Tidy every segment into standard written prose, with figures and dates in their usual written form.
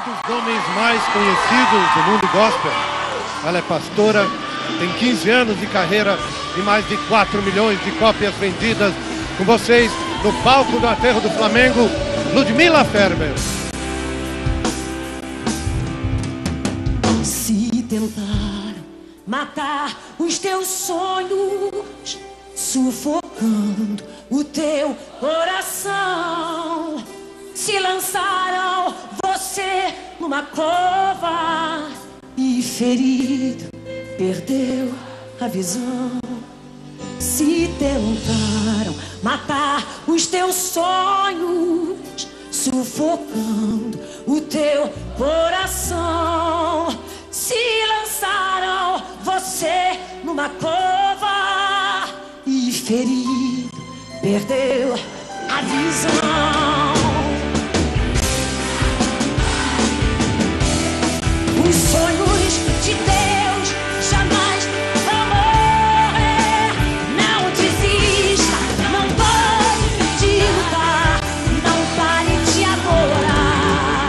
dos homens mais conhecidos do mundo gospel. Ela é pastora, tem 15 anos de carreira e mais de 4 milhões de cópias vendidas. Com vocês, no palco do Aterro do Flamengo, Ludmila Ferber. Se tentaram matar os teus sonhos, sufocando o teu coração, se lançaram você numa cova e ferido perdeu a visão. Se tentaram matar os teus sonhos, sufocando o teu coração, se lançaram você numa cova e ferido perdeu a visão. Os sonhos de Deus jamais vão morrer. Não desista, não pare de lutar, não pare de adorar.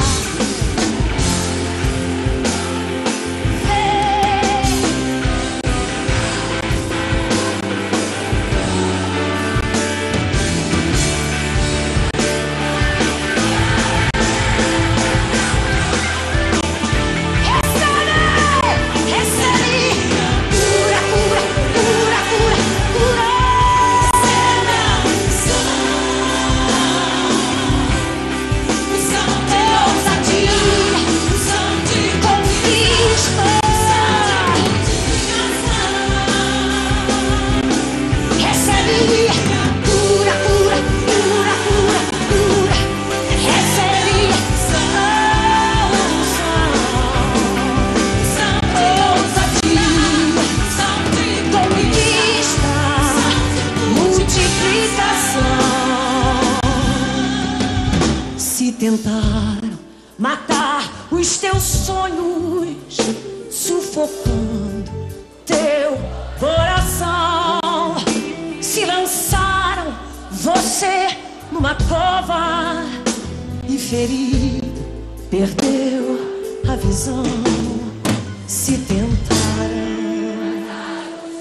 Tentaram matar os teus sonhos, sufocando teu coração, se lançaram você numa cova e ferido perdeu a visão. Se tentaram matar os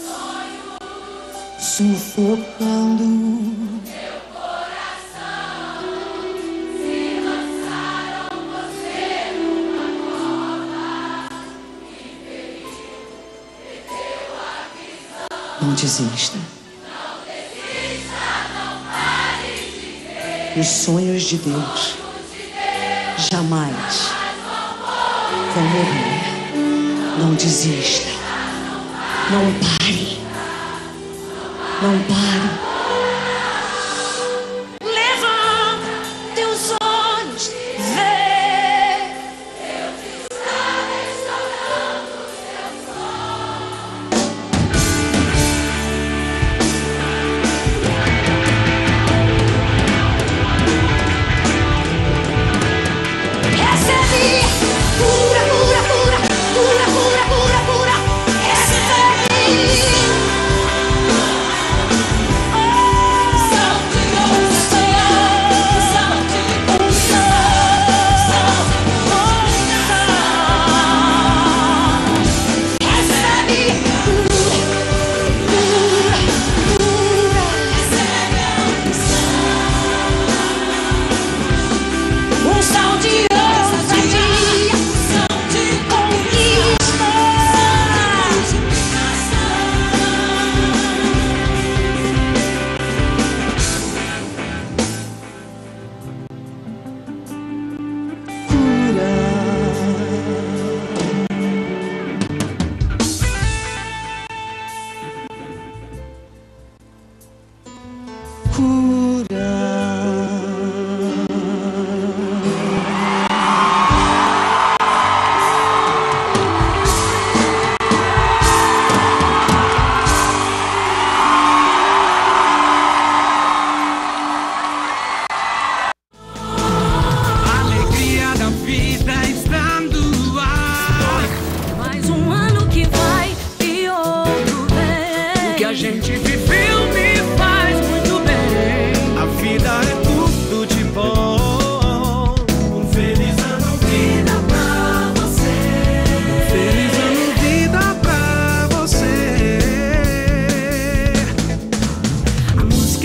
teus sonhos, sufocando não desista. Não desista, não pare de crer. Os sonhos de Deus jamais vão morrer. Não desista. Não pare. Não pare. Levanta teus olhos, vê. Deus está restaurando o teu sonho. Cura, cura, cura, cura, cura, cura, cura. Recebe. Oh,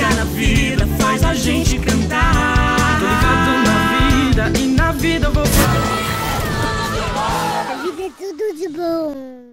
música na vida faz a gente cantar. Tô ligado na vida e na vida eu vou. A vida é tudo de bom.